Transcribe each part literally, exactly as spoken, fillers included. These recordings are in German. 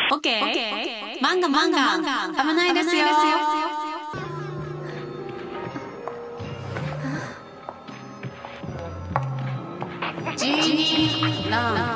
Okay. Okay. Manga, Manga. Aber nein, das ist ja. Genie.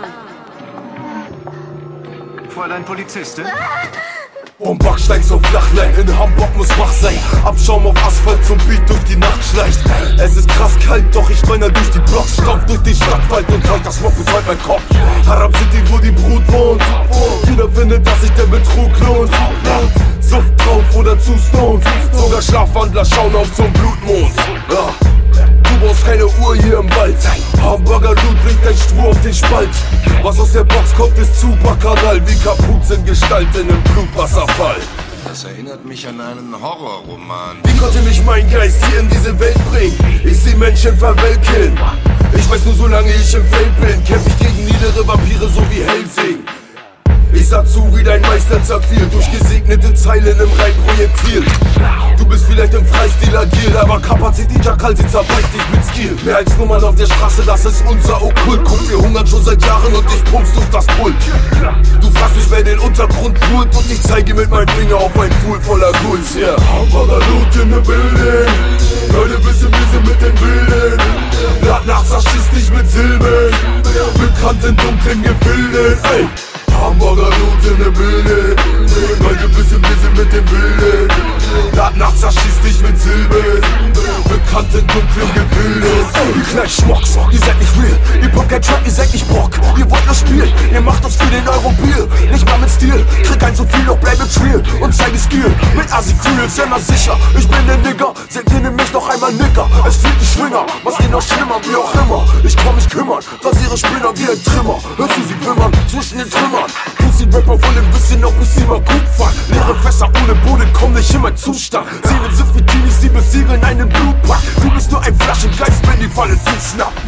Fräulein Polizistin? Um Backsteins auf Flachlein, in Hamburg muss wach sein. Abschaum auf Asphalt zum Beat durch die Nacht schleicht. Es ist krass kalt, doch ich streune durch die Blocks. Stampf durch den Stadtwald und heut das Moped heut mein Kopf. Haram City, wo die Brut wohnt. Jeder findet, dass sich der Betrug lohnt. Sucht drauf oder zu stoned. Sogar Schlafwandler schauen auf zum Blutmond. Ja. Du brauchst keine Uhr hier im Wald. Hamburger Loot bringt dein Stroh auf den Spalt. Was aus der Box kommt, ist zu bacchanal. Wie Kapuzengestalt in einem Blutwasserfall. Das erinnert mich an einen Horrorroman. Wie konnte mich mein Geist hier in diese Welt bringen? Ich seh Menschen verwelken. Ich weiß nur, solange ich im Feld bin, kämpf ich gegen niedere Vampire, so wie Helsing. Ich sah zu, wie dein Meister zerfiel, durch gesegnete Zeilen im Reitprojektil. Du bist vielleicht im Freistil agil, aber Kapazität Jackal, sie zerbeißt dich mit Skill. Mehr als Nummern auf der Straße, das ist unser Okkult. Guck, wir hungern schon seit Jahren und ich pumpst durch das Pult. Du fragst mich, wer den Untergrund pult, und ich zeige mit meinem Finger auf ein Pool voller Gulls. Yeah. Hamburger Loot in the building, Leute bisschen busy mit den Bildern. Nacht nachts erschießt dich mit Silben, bekannt in dunklen Gefilden. Ey. Hamburger Loot in der Bilde, Leute bisschen busy mit den Bildern. Nacht nachts erschießt dich mit Silben, bekannt in dunklen Gebilden. Ihr kleinen Schmucks, ihr seid nicht real. Ihr poppt kein Trap, ihr seid nicht Bock. Ihr wollt nur spielen, ihr macht uns für den Euro-Bier. Nicht mal mit Stil, krieg ein so viel, doch bleibe real und zeige Skill. Mit Assi Creels, immer sicher, ich bin der Nigger. Seht ihr nämlich noch einmal Nigger. Es fehlt ein Schwinger, was geht noch schlimmer, wie auch immer. Ich komm mich kümmern, rasiere Spinner wie ein Trimmer. Hörst du sie wimmern, zwischen den Trümmern. Pussy-Rapper wollen wissen, ob ich sie mal gut fand. Leere Fässer ohne Boden, komm nicht in meinen Zustand. Seelen sind wie Teenies, sie besiegeln einen Blutpack. Du bist nur ein Flaschengeist, wenn die Falle zuschnappt.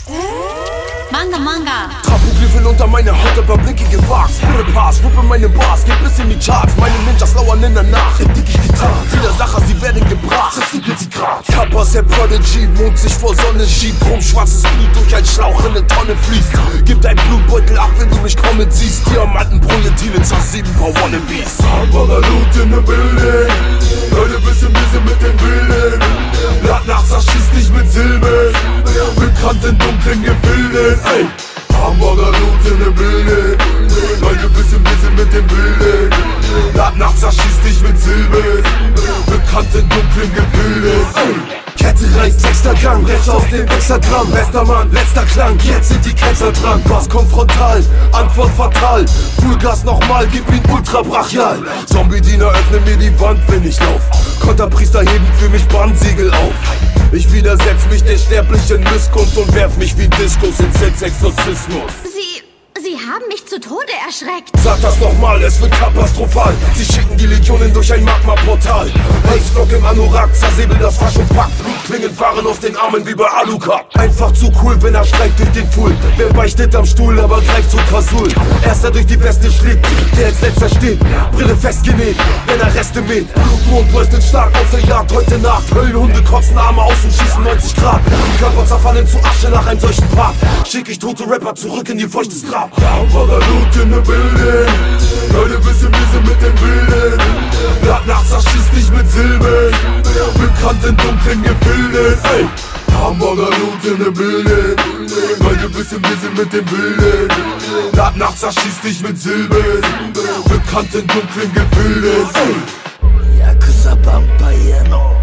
Manga, Manga. Trapoglyphen unter meine Haut, aber blinke gewagt. Spirit Pass, wuppe meine Bars, geht bis in die Charts. Meine Ninjas lauern in der Nacht, in dickig getan. Widersacher, sie werden gebracht, zerstückelt sie grad. Kappas, der Prodigy, Mond sich vor Sonne schiebt. Drum schwarzes Blut durch ein Schlauch in eine Tonne fließt. Gib dein Blutbeutel ab, wenn du mich kommen siehst. Diamantenprojektile zersieben paar Wannabes. Hamburger Loot in the building, Leute bisschen busy mit den Bildern. Nacht nachts erschießt dich mit Silben, bekannt in dunklen Gefilden. Ey. Hamburger Loot in der Bilde, Leute bisschen busy mit den Bildern. Nacht nachts erschießt dich mit Silben, bekannt in dunklen Gefilden. Kette reißt, sechster Gang, rechts auf den Hexagramm. Bester Mann, letzter Klang, jetzt sind die Ketzer dran. Pass kommt frontal, Antwort fatal. Fullgas nochmal, gib ihn ultra brachial. Zombie-Diener öffnen mir die Wand, wenn ich lauf. Konterpriester heben für mich Bandsiegel auf. Ich widersetz mich der sterblichen Missgunst und werf mich wie Diskos in Sexexorzismus. Sie, Sie haben mich zu Tode erschreckt. Sag das nochmal, es wird katastrophal. Sie schicken die Legionen durch ein Magma-Portal. Holzblock im Anorak, zersäbel das Fasch und packt. Blutklingen fahren auf den Armen wie bei Alucard. Einfach zu cool, wenn er streift durch den Pool. Wer beichtet am Stuhl, aber greift zu Kasul. Erster durch die Weste schlägt, der als letzter steht. Brille festgenäht, wenn er Reste mäht. Blutmond leuchtet stark auf der Jagd heute Nacht. Höllenhunde kotzen Arme aus und schießen neunzig Grad. Die Körper zerfallen zu Asche nach einem solchen Part. Schick ich tote Rapper zurück in ihr feuchtes Grab. Hamburger Loot in the building, Leute bisschen busy mit den Bildern. Nacht nachts erschießt dich mit Silben, bekannt in dunklen Gefilden. Ey. Hamburger Loot in the building, Leute bisschen busy mit den Bildern. Nacht nachts erschießt dich mit Silben, bekannt in dunklen Gefilden. Ey. Yakuza Vampire.